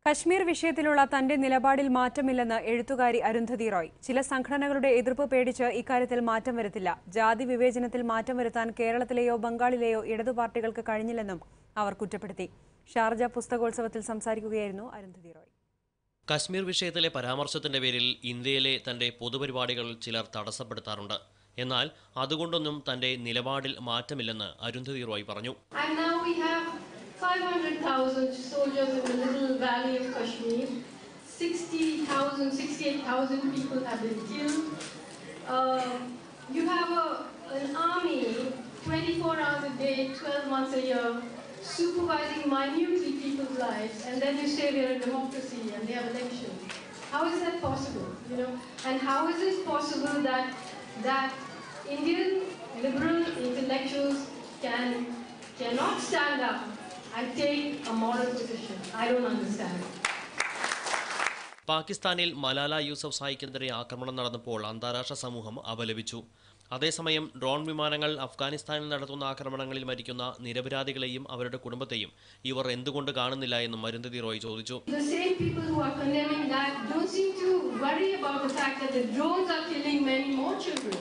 കശ്മീർ വിഷയത്തിലുള്ള തന്റെ നിലപാടിൽ മാറ്റമില്ലെന്ന് എഴുത്തുകാരി അരുന്ധതി റോയ്. ചില സംഘടനകളുടെ എതിർപ്പ് പേടിച്ച് ഇക്കാര്യത്തിൽ മാറ്റം വരുത്തില്ല. ജാതി വിവേചനത്തിൽ മാറ്റം വരുത്താൻ കേരളത്തിലെയോ ബംഗാളിലെയോ ഇടതു പാർട്ടികൾക്ക് കഴിഞ്ഞില്ലെന്നും അവർ കുറ്റപ്പെടുത്തി. ഷാർജ പുസ്തകോത്സവത്തിൽ സംസാരിക്കുകയായിരുന്നു അരുന്ധതി റോയ്. കശ്മീർ വിഷയത്തിലെ പരാമർശത്തിന്റെ പേരിൽ ഇന്ത്യയിലെ തന്റെ പൊതുപരിപാടികൾ ചിലർ തടസ്സപ്പെടുത്താറുണ്ട്. എന്നാൽ അതുകൊണ്ടൊന്നും തന്റെ നിലപാടിൽ മാറ്റമില്ലെന്ന് അരുന്ധതി റോയ് പറഞ്ഞു. 500,000 soldiers in the little valley of Kashmir. 68,000 people have been killed. You have an army 24 hours a day, 12 months a year, supervising minutely people's lives, and then you say we're a democracy and they have elections. How is that possible? And how is it possible that Indian liberal intellectuals cannot stand up and take a moral position? I don't understand. പാകിസ്ഥാനിൽ മലാല യൂസഫ്സായിക്കെതിരെ ആക്രമണം നടന്നപ്പോൾ അന്താരാഷ്ട്ര സമൂഹം അപലപിച്ചു. അതേസമയം drone വിമാനങ്ങൾ അഫ്ഗാനിസ്ഥാനിൽ നടത്തുന്ന ആക്രമണങ്ങളിൽ മരിക്കുന്ന നിരപരാധികളെയും അവരുടെ കുടുംബത്തെയും ഇവർ എന്തുകൊണ്ട് കാണുന്നില്ല എന്നും അരുന്ധതി റോയ് ചോദിച്ചു. The same people who are condemning that don't seem to worry about the fact that the drones are killing many more children.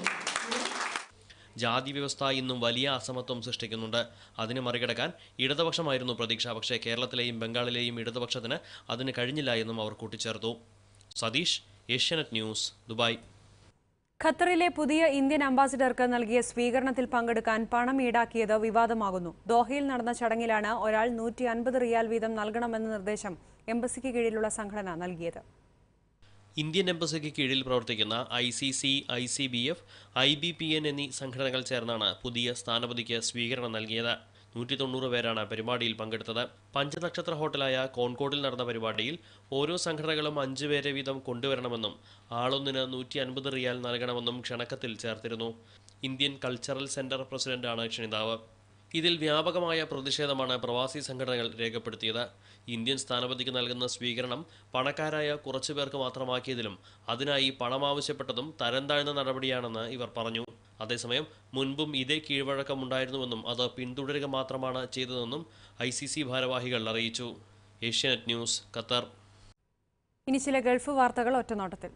ജാതി വ്യവസ്ഥ ഇന്നും വലിയ അസമത്വം സൃഷ്ടിക്കുന്നുണ്ട്. അതിനെ മറികടക്കാൻ ഇടതുപക്ഷമായിരുന്നു പ്രതീക്ഷ. പക്ഷേ കേരളത്തിലെയും ബംഗാളിലെയും ഇടതുപക്ഷത്തിന് അതിന് കഴിഞ്ഞില്ല എന്നും അവർ കൂട്ടിച്ചേർത്തു. Satheesh, Asianet news, Dubai. ഖത്തറിലെ പുതിയ ഇന്ത്യൻ അംബാസിഡർക്ക് നൽകിയ സ്വീകരണത്തിൽ പങ്കെടുക്കാൻ പണം ഈടാക്കിയത് വിവാദമാകുന്നു. ദോഹയിൽ നടന്ന ചടങ്ങിലാണ് ഒരാൾ 150 റിയാൽ വീതം നൽകണമെന്ന നിർദ്ദേശം എംബസിക്ക് കീഴിലുള്ള സംഘടന നൽകിയത്. ഇന്ത്യൻ എംബസിക്ക് കീഴിൽ പ്രവർത്തിക്കുന്ന ICC, ICBF, IBPN എന്നീ സംഘടനകൾ ചേർന്നാണ് പുതിയ സ്ഥാനപതിക്ക് സ്വീകരണം നൽകിയത്. 190 പേരാണ് പരിപാടിയിൽ പങ്കെടുത്തത്. പഞ്ചനക്ഷത്ര ഹോട്ടലായ കോൺകോർഡിൽ നടന്ന പരിപാടിയിൽ ഓരോ സംഘടനകളും 5 പേരെ വീതം കൊണ്ടുവരണമെന്നും ആളൊന്നിന് 150 റിയാൽ നൽകണമെന്നും ക്ഷണക്കത്തിൽ ചേർത്തിരുന്നു. ഇന്ത്യൻ കൾച്ചറൽ സെന്റർ പ്രസിഡന്റാണ് ക്ഷണിതാവ്. ഇതിൽ വ്യാപകമായ പ്രതിഷേധമാണ് പ്രവാസി സംഘടനകൾ രേഖപ്പെടുത്തിയത്. ഇന്ത്യൻ സ്ഥാനപതിക്ക് നൽകുന്ന സ്വീകരണം പണക്കാരായ കുറച്ചുപേർക്ക് മാത്രമാക്കിയതിലും അതിനായി പണം ആവശ്യപ്പെട്ടതും തരം താഴ്ന്ന നടപടിയാണെന്ന് ഇവർ പറഞ്ഞു. അതേസമയം മുൻപും ഇതേ കീഴ്വഴക്കമുണ്ടായിരുന്നുവെന്നും അത് പിന്തുടരുക മാത്രമാണ് ചെയ്തതെന്നും ICC ഭാരവാഹികൾ അറിയിച്ചു. Asianet news, Qatar. ഇനി ചില ഗൾഫ് വാർത്തകൾ ഒറ്റനോട്ടത്തിൽ.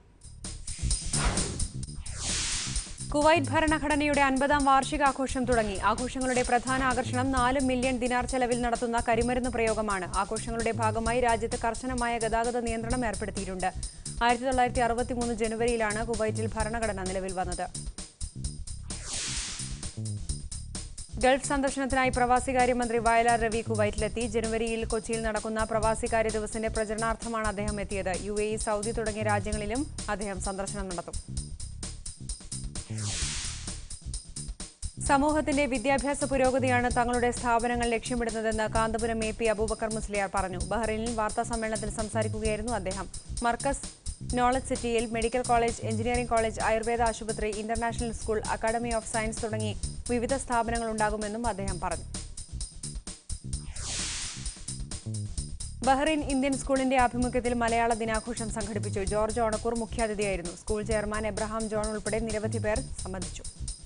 കുവൈറ്റ് ഭരണഘടനയുടെ 50ാം വാർഷികാഘോഷം തുടങ്ങി. ആഘോഷങ്ങളുടെ പ്രധാന ആകർഷണം 4 മില്യൺ ദിനാർ ചെലവിൽ നടത്തുന്ന കരിമരുന്ന് പ്രയോഗമാണ്. ആഘോഷങ്ങളുടെ ഭാഗമായി രാജ്യത്ത് കർശനമായ ഗതാഗത നിയന്ത്രണം ഏർപ്പെടുത്തിയിട്ടുണ്ട്. 1963 ജനുവരിയിലാണ് കുവൈറ്റിൽ ഭരണഘടന നിലവിൽ വന്നത്. ഗൾഫ് സന്ദർശനത്തിനായി പ്രവാസികാര്യമന്ത്രി വയലാർ രവി കുവൈറ്റിലെത്തി. ജനുവരിയിൽ കൊച്ചിയിൽ നടക്കുന്ന പ്രവാസികാര്യ ദിവസത്തിന്റെ പ്രചരണാർത്ഥമാണ് അദ്ദേഹം എത്തിയത്. UAE, സൗദി തുടങ്ങിയ രാജ്യങ്ങളിലും അദ്ദേഹം സന്ദർശനം നടത്തും. സമൂഹത്തിന്റെ വിദ്യാഭ്യാസ പുരോഗതിയാണ് തങ്ങളുടെ സ്ഥാപനങ്ങൾ ലക്ഷ്യമിടുന്നതെന്ന് കാന്തപുരം AP അബൂബക്കർ മുസ്ലിയാർ പറഞ്ഞു. ബഹ്റൈനിൽ വാർത്താ സമ്മേളനത്തിൽ സംസാരിക്കുകയായിരുന്നു അദ്ദേഹം. മർക്കസ്, നോളജ് സിറ്റിയിൽ medical college, engineering college, ayurveda ആശുപത്രി, international school, academy of science തുടങ്ങി വിവിധ സ്ഥാപനങ്ങൾ ഉണ്ടാകുമെന്നും അദ്ദേഹം പറഞ്ഞു. ബഹ്റൈൻ ഇന്ത്യൻ സ്കൂളിന്റെ ആഭിമുഖ്യത്തിൽ മലയാള ദിനാഘോഷം സംഘടിപ്പിച്ചു. ജോർജ് ഓണക്കൂർ മുഖ്യാതിഥിയായിരുന്നു. സ്കൂൾ ചെയർമാൻ എബ്രഹാം ജോൺ ഉൾപ്പെടെ നിരവധി പേർ സംബന്ധിച്ചു.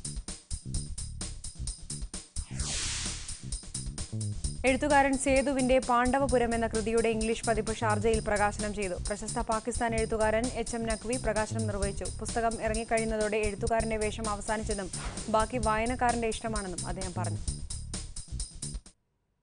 എഴുത്തുകാരൻ സേതുവിന്റെ പാണ്ഡവപുരം എന്ന കൃതിയുടെ ഇംഗ്ലീഷ് പതിപ്പ് ഷാർജയിൽ പ്രകാശനം ചെയ്തു. പ്രശസ്ത പാകിസ്ഥാൻ എഴുത്തുകാരൻ HM നഖ്വി പ്രകാശനം നിർവഹിച്ചു. പുസ്തകം ഇറങ്ങിക്കഴിയുന്നതോടെ എഴുത്തുകാരന്റെ വേഷം അവസാനിച്ചെന്നും ബാക്കി വായനക്കാരന്റെ ഇഷ്ടമാണെന്നും അദ്ദേഹം പറഞ്ഞു.